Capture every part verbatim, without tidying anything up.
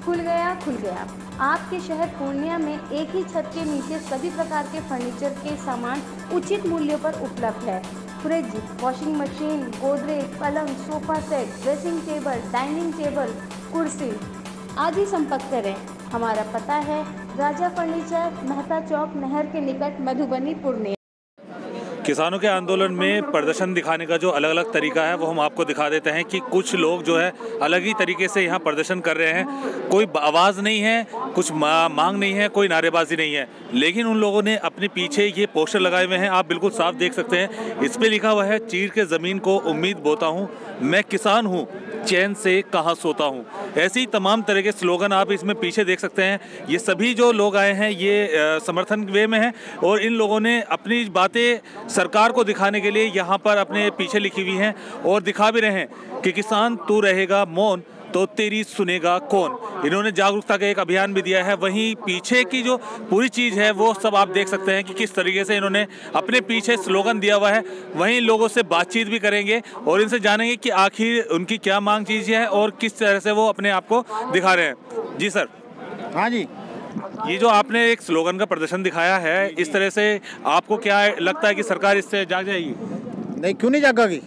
खुल गया खुल गया आपके शहर पूर्णिया में एक ही छत के नीचे सभी प्रकार के फर्नीचर के सामान उचित मूल्यों पर उपलब्ध है। फ्रिज, वॉशिंग मशीन, गोदरेज, पलंग, sofa set, dressing table, dining table, कुर्सी आदि संपर्क करें। हमारा पता है राजा फर्नीचर, मेहता चौक, नहर के निकट, मधुबनी, पूर्णिया। किसानों के आंदोलन में प्रदर्शन दिखाने का जो अलग अलग तरीका है वो हम आपको दिखा देते हैं कि कुछ लोग जो है अलग ही तरीके से यहाँ प्रदर्शन कर रहे हैं। कोई आवाज़ नहीं है, कुछ मांग नहीं है, कोई नारेबाजी नहीं है, लेकिन उन लोगों ने अपने पीछे ये पोस्टर लगाए हुए हैं, आप बिल्कुल साफ देख सकते हैं। इस पे लिखा हुआ है, चीर के ज़मीन को उम्मीद बोता हूँ, मैं किसान हूँ, चैन से कहाँ सोता हूँ। ऐसे ही तमाम तरह के स्लोगन आप इसमें पीछे देख सकते हैं। ये सभी जो लोग आए हैं ये समर्थन वे में हैं और इन लोगों ने अपनी बातें सरकार को दिखाने के लिए यहाँ पर अपने पीछे लिखी हुई हैं और दिखा भी रहे हैं कि किसान तू रहेगा मौन तो तेरी सुनेगा कौन। इन्होंने जागरूकता का एक अभियान भी दिया है। वहीं पीछे की जो पूरी चीज़ है वो सब आप देख सकते हैं कि किस तरीके से इन्होंने अपने पीछे स्लोगन दिया हुआ है। वहीं लोगों से बातचीत भी करेंगे और इनसे जानेंगे कि आखिर उनकी क्या मांग चीज़ है और किस तरह से वो अपने आप को दिखा रहे हैं। जी सर। हाँ जी, ये जो आपने एक स्लोगन का प्रदर्शन दिखाया है, इस तरह से आपको क्या लगता है कि सरकार इससे जाग जाएगी? नहीं, क्यों नहीं जागेगी,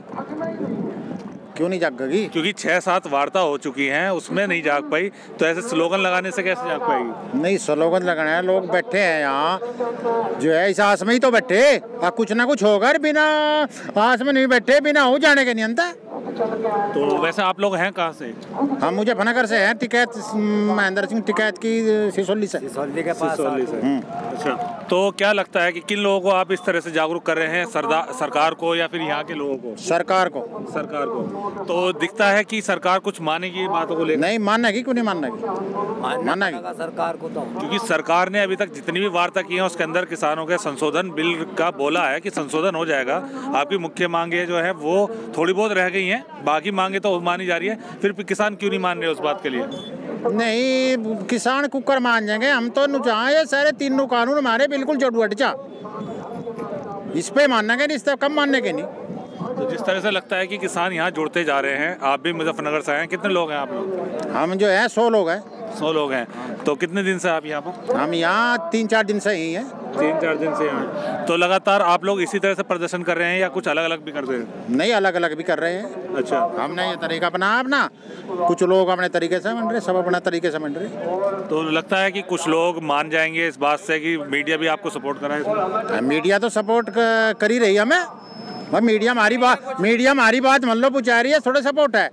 क्यों नहीं जागेगी? क्योंकि छह सात वार्ता हो चुकी हैं, उसमें नहीं जाग पाई, तो ऐसे स्लोगन लगाने से कैसे जाग पाएगी? नहीं, स्लोगन लगाना है, लोग बैठे हैं यहाँ जो है इस आस में ही तो बैठे, और कुछ ना कुछ होगा। बिना आस में नहीं बैठे, बिना हो जाने के नहीं अंता। तो वैसे आप लोग हैं कहाँ से? हम मुजफ्फरनगर से हैं, टिकैत महेंद्र सिंह टिकैत की सिसोली से। सिसोली के पास। सिसोली से। अच्छा, तो क्या लगता है कि किन लोगों को आप इस तरह से जागरूक कर रहे हैं, सरदार सरकार को या फिर यहाँ के लोगों को? सरकार को। सरकार को। तो दिखता है कि सरकार कुछ मानेगी बातों को लेकर? नहीं मानेगी, क्यों नहीं मानेगी, मानेगी सरकार को तो। क्योंकि सरकार ने अभी तक जितनी भी वार्ता की है उसके अंदर किसानों के संशोधन बिल का बोला है कि संशोधन हो जाएगा। आपकी मुख्य मांगे जो है वो थोड़ी बहुत रह गई हैं, बाकी मांगे तो मानी जा रही है। फिर किसान क्यों नहीं मान रहे उस बात के लिए? नहीं, किसान कुकर मान जाएंगे, हम तो नुचाए ये सारे तीनों कानून हमारे बिल्कुल जड़ू हटचा, इस पे मानना के नहीं, इस कम मानने के नहीं। तो जिस तरह से लगता है कि किसान यहाँ जुड़ते जा रहे हैं, आप भी मुजफ्फरनगर से हैं, कितने लोग हैं आप लोग? हम जो है सौ लोग हैं। सौ लोग हैं। तो कितने दिन से आप यहाँ पर? हम यहाँ तीन चार दिन से ही हैं। तीन चार दिन से यहाँ। तो लगातार आप लोग इसी तरह से प्रदर्शन कर रहे हैं या कुछ अलग अलग भी कर रहे हैं? नहीं, अलग अलग भी कर रहे हैं। अच्छा, हमने ये तरीका अपना अपना कुछ लोग अपने तरीके से बन रहे, सब अपना तरीके से बन रहे। तो लगता है कि कुछ लोग मान जाएंगे इस बात से कि मीडिया भी आपको सपोर्ट कर रहा है? मीडिया तो सपोर्ट कर ही रही है हमें, भाई मीडिया हमारी बात मीडिया हमारी बात मतलब पहुँचा रही है, थोड़ा सपोर्ट है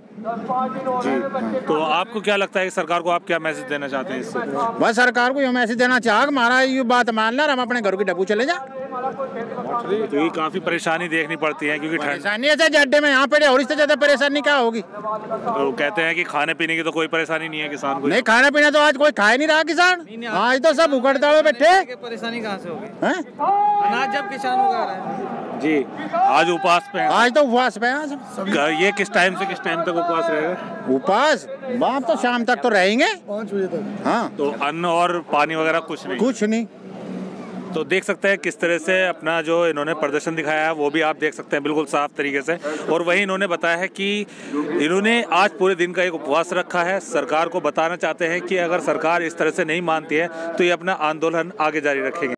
जी। तो आपको क्या लगता है कि सरकार को आप क्या मैसेज देना चाहते हैं इससे? बस सरकार को ये मैसेज देना चाह, हमारा ये बात मान ला, हम अपने घर की डब्बू चले जा। क्योंकि काफी परेशानी देखनी पड़ती है, क्योंकि परेशानी ऐसे जड्डे में यहाँ पे और इससे ज्यादा परेशानी क्या होगी? तो कहते हैं कि खाने पीने की तो कोई परेशानी नहीं है किसान को। नहीं, खाने पीने तो आज कोई खाए नहीं रहा किसान, आज तो सब उखड़ता हुए बैठे। परेशानी कहाँ से होगी? अनाज जब किसान उगा रहा है जी, आज उपवास पे हैं। आज तो उपवास पे हैं। ये किस टाइम से किस टाइम तक उपवास रहेगा? उपवास बाप तो शाम तक तो रहेंगे, पाँच बजे तक। हाँ, तो अन्न और पानी वगैरह कुछ नहीं? कुछ नहीं। तो देख सकते हैं किस तरह से अपना जो इन्होंने प्रदर्शन दिखाया है वो भी आप देख सकते हैं बिल्कुल साफ तरीके से। और वहीं इन्होंने बताया है कि इन्होंने आज पूरे दिन का एक उपवास रखा है। सरकार को बताना चाहते हैं कि अगर सरकार इस तरह से नहीं मानती है तो ये अपना आंदोलन आगे जारी रखेंगे।